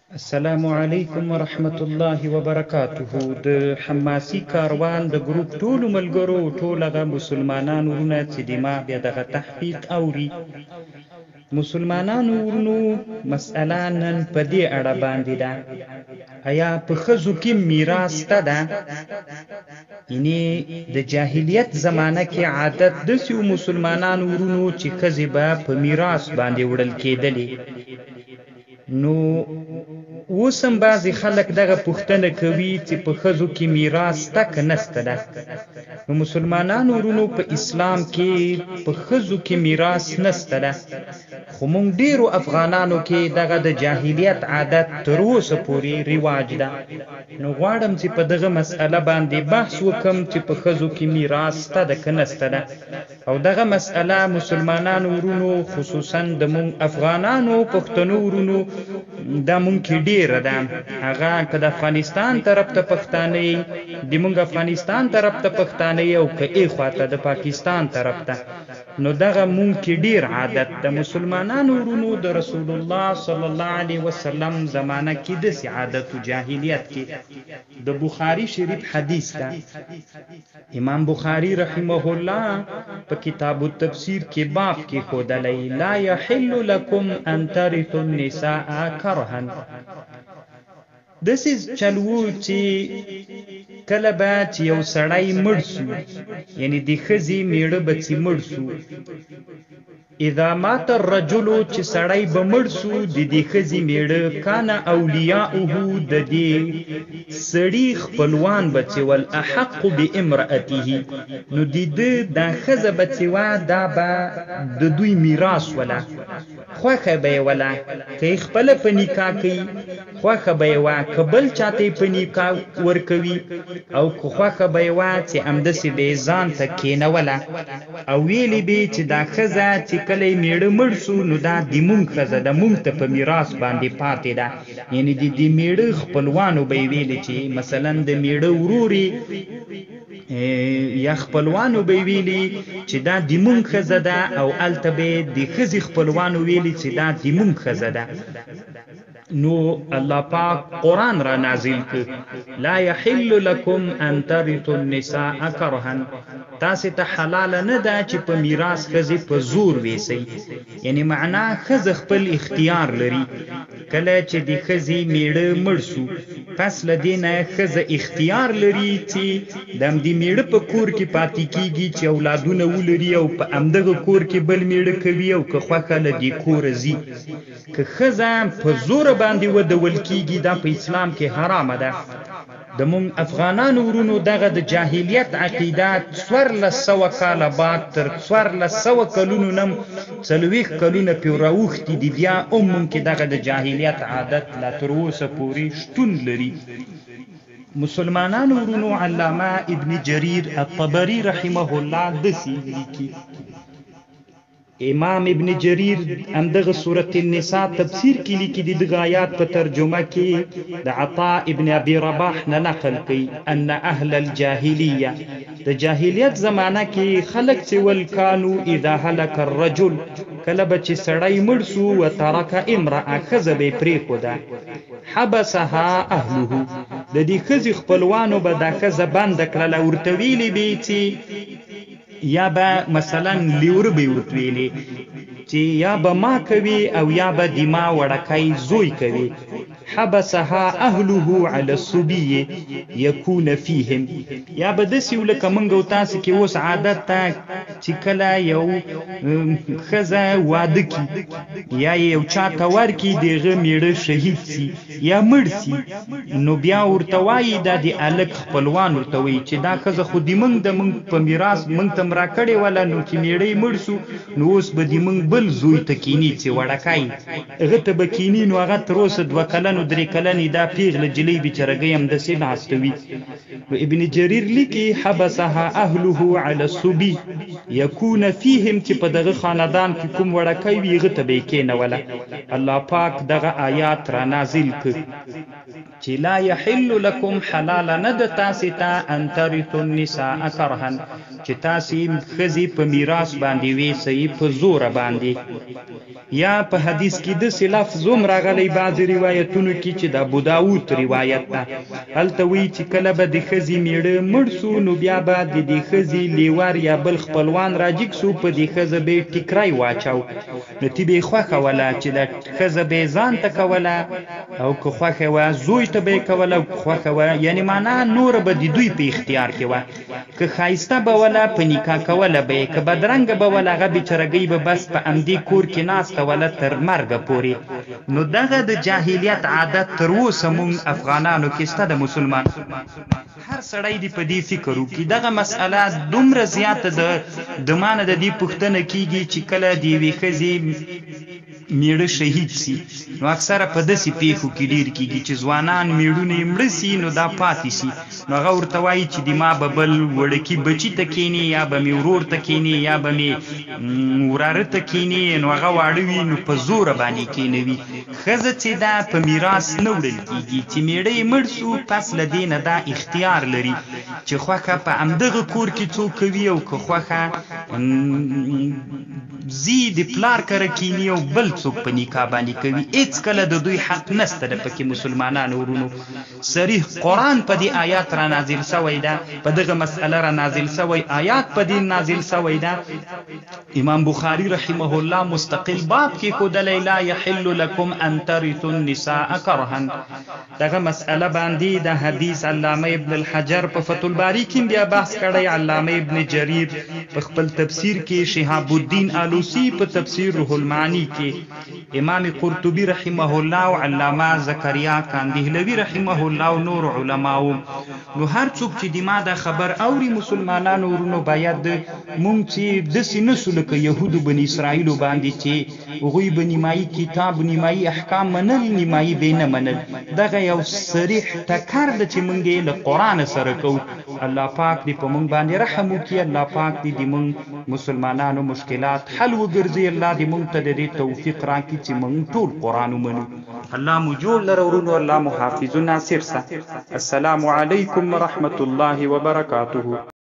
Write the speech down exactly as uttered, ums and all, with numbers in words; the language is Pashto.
السلام علیکم ورحمت الله وبرکاته. د حماسي کاروان د ګروپ ټولو ملګرو ټول هغه مسلمانانو ورونه چې د ما بیا دغه تحقیق اوري، مسلمانانو ورونو مسئله نن په دې اړه باندې ده، آیا په ښځو کې میراث شته ده؟ یعنې د جاهلیت زمانه کې عادت داسې و مسلمانانو ورونو چې ښځې به په میراث باندې وړل کېدلې. نو اوس هم بعضې خلک دغه پوښتنه کوي چې په ښځو کې میراث شته که نشته ده. نو مسلمانانو ورونو په اسلام کې په ښځو کې میراث نشته ده، خو موږ ډېرو افغانانو کې دغه د جاهلیت عادت تر اوسه پورې رواج ده. نو غواړم چې په دغه مسئله باندې بحث وکم چې په ښځو کې میراث شته ده که نشته ده، او دغه مسئله مسلمانانو ورونو خصوصا د موږ افغانانو پښتنو ورونو دا مونږ کې ډېره ده. هغه که د افغانستان طرف ته پښتانه یې د مونږ افغانستان طرف ته پښتانه یې او که ای خواته د پاکستان طرف ته، نو دغه مونږ کې ډېر عادت د مسلمانانو ورونو د رسول الله صلی الله علیه وسلم زمانه کې داسې عادت و جاهلیت کې. د بخاري شریف حدیث ده، امام بخاري رحمه الله په کتاب التفسیر کې باب کې ښودلی لا یحل لکم ان ترثوا النساء کرها. داسې چل و چې کله به چې یو سړی مړ سو، یعنې د ښځې میړه به چې مړ سو، اذا مات الرجل چې سړی به مړ سو د دې ښځې میړه کان اولیاؤه د دې سړي خپلوان به چې ول احق بامرأته، نو د ده دا ښځه به چې وه دا به د دوی میراث وله، خوښه به یې وله، که یې خپله په نکاح کوي خوښه به یې وه، که بل چاته یې په نکاح ورکوي، او که خوښه به یې وه چې همداسې به یې ځان ته کېنوله، او ویلې به چې دا ښځه چې کله یې میړه مړ سو نو دا د مونږ ښځه ده، مونږ ته په میراث باندې پاتې ده. یعنې د دې میړه خپلوانو به یې ویلې چې مثلا د میړه ورور یا خپلوانو به یې ویلي چې دا د مونږ ښځه ده، او هلته به یې د ښځې خپلوانو ویلي چې دا د مونږ ښځه ده. نو الله پاک قرآن را نازل کړ لا یحل لکم ان ترثوا النساء کرها، تاسې ته حلاله نه ده چې په میراث ښځې په زور ویسئ. یعنې معنا ښځه خپل اختیار لري، کله چې د ښځې میړه مړ سو پس له دې نه ښځه اختیار لري چې د همدې میړه په کور کې پاتې کېږي چې اولادونه ولري او په همدغه کور کې بل میړه کوي، او که خوښه له دې کوره ځي. که ښځه په زوره باندې ودول کېږي دا په اسلام کې حرامه ده. د مونږ افغانانو ورونو دغه د جاهلیت عقیده څوارلس سوه کاله بعد تر څوارلس سوه کلونو نه څلوېښت کلونه پرې راوښتي دي، بیا هم مونږ کې دغه د جاهلیت عادت لا تر اوسه پورې شتون لري. مسلمانانو ورونو علامه ابن جریر الطبري رحمه الله داسې لیکي، امام ابن جریر همدغه سورة النساء تفسیر کې لیکي، د دغه آیات په ترجمه کې د عطاء ابن ابي رباح نه نقل کوي ان اهل الجاهلیه، د جاهلیت زمانه کې خلک چې ول کانو اذا هلك الرجل، کله به چې سړی مړ سو وترک امرأه ښځه به یې پرېښوده، حبسها اهله، د دې ښځې خپلوانو به دا ښځه بنده کړله، ورته ویلې به یې چې یا به مثلا لیوره به یې ورته ویلې چې یا به ما کوي او یا به د ما وړکی زوی کوي. حبسها اهله على الصبي يكون فيهم، یا به داسې و لکه موږ او تاسې کې اوس عادت ته چې کله یو ښځه واده کي یا یو چا ته ورکي د هغه میړه شهید سي یا مړ سي، نو بیا ورته وایي دا د هلک خپلوان ورته وایي چې دا ښځه خو د موږ د موږ په میراث موږ ته م راکړې وله، نو چې میړه یې مړ سو نو اوس به د موږ بل زوی ته کیني چې وړکی هغه ته به کیني، نو هغه تر اوسه دوه کلن درې کلنې دا پیغله جلۍ بیچارګۍ همداسې ناسته وي. نو ابن جریر لیکي حبسها اهله على الصبي یکون فیهم، چې په دغه خاندان کې کوم وړکی وي هغه ته به یې کېنوله. الله پاک دغه آیات را نازل کړ چې لا یحل لکم حلال نه ده تاسې ته ان ترثوا النساء کرها، چې تاسې ښځې په میراث باندې ویسئ په زوره باندې. باندې. یا په حدیث کې د لفظ هم راغلی بعض روایتونو کې چې د ابو داود روایت ده، هلته وایي چې کله به د ښځې میړه مړ سو نو بیا به د دې ښځې لیوار یا بل خپلوان راجګ سو، په دې ښځه به یې ټیکری واچو، نو تی به یې خوښه وله چې د ښځه به یې ځان ته کوله، او که خوښه وه زوی ته به یې کوله، او که خوښه وه یعنې معنا نوره به د دوی په اختیار کې وه. که ښایسته به وله په نکاح کوله به یې، که بدرنګه به وله هغه بېچارګۍ به بس په همدې کور کې ناسته وله تر مرګه پورې. نو دغه د جاهلیت عادت تر اوسه مونږ افغانانو کې شته د مسلمان. هر سړی دې په دې فکر وکړي دغه مسئله دومره زیاته د د مانه د دې پوښتنه کېږي چې کله د یوې ښځې میړه شهید سي، نو اکثره په داسې پیښو کې ډېر کېږي چې ځوانان میړونه یې مړه سي نو دا پاتې سي، نو هغه ورته وایي چې د ما به بل وړکي بچي ته کښېني، یا به مې ورور ته کښېني، یا به مې وراره ته کښېني، نو هغه واړه وي نو په زوره باندې کښېنوي. ښځه چې دا په میراث نه وړل کېږي، چې میړه یې مړ سو پس له دې نه دا اختیار لري چې خوښه په همدغه کور کې څوک کوي، او که خوښه زی د پلار کره کښېني او بل څوک په نکاح باندې کوي. هېڅکله د دوی حق نسته ده پکې مسلمانانو ورونو. صریح قرآن په دې آیات را نازل سوی ده، په دغه مسئله را نازل سوی آیات په دې نازل سوی ده. امام بخاري رحمه الله مستقل باب کې ښودلی لا یحل لکم ان ترثوا النساء کرها. دغه مسئله باندې د حدیث علامه ابن الحجر په فتح الباري کې بیا بحث کړی، علامه ابن جریر په خپل تفسیر کې، شهاب الدین آلوسی په تفسیر روح المعانی کې، امام قرطبی رحمه الله او علامه زکریا کاندهلوی رحمه الله او نور علماو. نو هر څوک چې د ما دا خبر اوري مسلمانانو ورونو باید مونږ چې داسې نسو لکه یهودو بني اسرائیلو باندې چې هغوی به نیمایي کتاب نیمایي احکام منل نیمایي به نه منل. دغه یو صریح ټکر ده چې مونږ یې له قرآن سره کوو. الله پاک دې په مونږ باندې رحم وکړي، الله پاک دې د مونږ مسلمانانو مشکلات حل وګرځي، الله دې مونږ ته د دې توفیق راکړي چې مونږ ټول قرآن ومنو. الله مو جوړ لره ورونو، الله مو حافظ و ناصر سه. السلام علیکم ورحمة الله وبرکاته.